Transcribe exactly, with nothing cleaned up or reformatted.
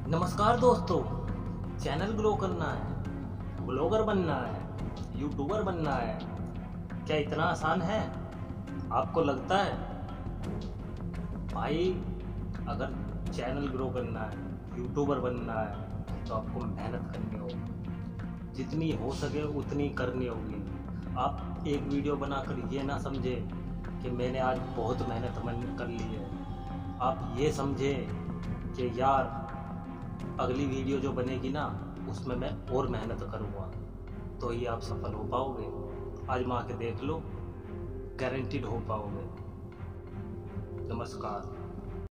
नमस्कार दोस्तों, channel grow करना है, ब्लॉगर बनना है, यूट्यूबर बनना है, क्या इतना आसान है? आपको लगता है? भाई, अगर चैनल ग्रो करना है, यूट्यूबर बनना है तो आपको मेहनत करनी होगी, जितनी हो सके उतनी करनी होगी। आप एक वीडियो बनाकर ये ना समझे कि मैंने आज बहुत मेहनत कर ली है। आप ये समझे कि यार अगली वीडियो जो बनेगी ना उसमें मैं और मेहनत करूँगा, तो ही आप सफल हो पाओगे। आजमा के देख लो, गारंटीड हो पाओगे। नमस्कार।